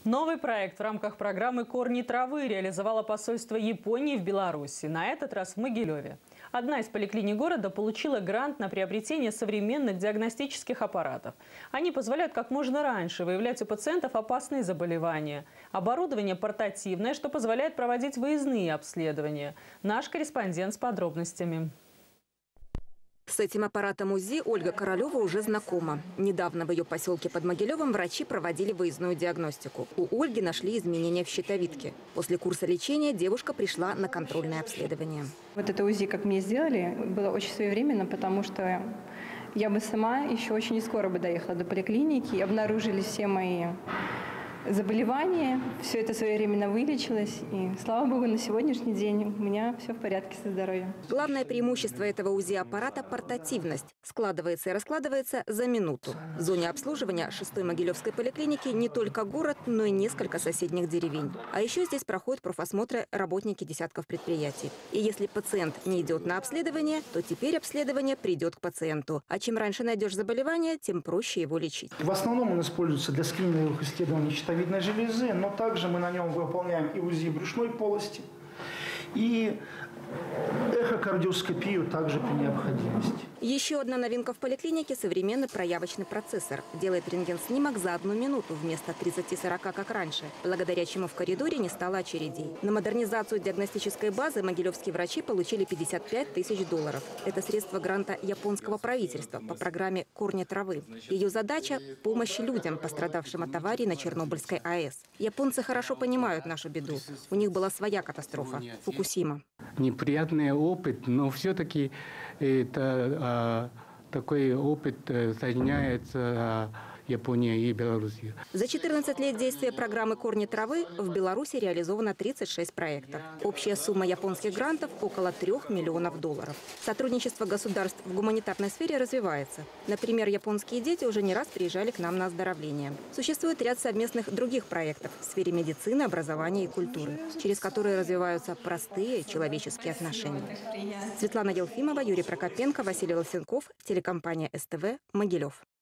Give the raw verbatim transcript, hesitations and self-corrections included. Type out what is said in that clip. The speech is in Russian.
Новый проект в рамках программы «Корни травы» реализовало посольство Японии в Беларуси, на этот раз в Могилеве. Одна из поликлиник города получила грант на приобретение современных диагностических аппаратов. Они позволяют как можно раньше выявлять у пациентов опасные заболевания. Оборудование портативное, что позволяет проводить выездные обследования. Наш корреспондент с подробностями. С этим аппаратом УЗИ Ольга Королева уже знакома. Недавно в ее поселке под Могилевом врачи проводили выездную диагностику. У Ольги нашли изменения в щитовидке. После курса лечения девушка пришла на контрольное обследование. Вот это УЗИ, как мне сделали, было очень своевременно, потому что я бы сама еще очень не скоро бы доехала до поликлиники. Обнаружили все мои заболевания, все это своевременно вылечилось. И, слава богу, на сегодняшний день у меня все в порядке со здоровьем. Главное преимущество этого УЗИ-аппарата – портативность. Складывается и раскладывается за минуту. В зоне обслуживания шестой Могилевской поликлиники не только город, но и несколько соседних деревень. А еще здесь проходят профосмотры работники десятков предприятий. И если пациент не идет на обследование, то теперь обследование придет к пациенту. А чем раньше найдешь заболевание, тем проще его лечить. В основном он используется для скрининговых исследований щитовидной железы, но также мы на нем выполняем и УЗИ брюшной полости, и эхокардиоскопию также при необходимости. Еще одна новинка в поликлинике – современный проявочный процессор. Делает рентген-снимок за одну минуту вместо тридцати-сорока, как раньше, благодаря чему в коридоре не стало очередей. На модернизацию диагностической базы могилевские врачи получили пятьдесят пять тысяч долларов. Это средства гранта японского правительства по программе «Корни травы». Ее задача – помощь людям, пострадавшим от аварии на Чернобыльской АЭС. Японцы хорошо понимают нашу беду. У них была своя катастрофа – Фукусима. Неприятный опыт, но все-таки это а, такой опыт соединяется а, Япония и Белоруссия. За четырнадцать лет действия программы «Корни травы» в Беларуси реализовано тридцать шесть проектов. Общая сумма японских грантов – около трех миллионов долларов. Сотрудничество государств в гуманитарной сфере развивается. Например, японские дети уже не раз приезжали к нам на оздоровление. Существует ряд совместных других проектов в сфере медицины, образования и культуры, через которые развиваются простые человеческие отношения. Светлана Елфимова, Юрий Прокопенко, Василий Лысенков, телекомпания СТВ, Могилев.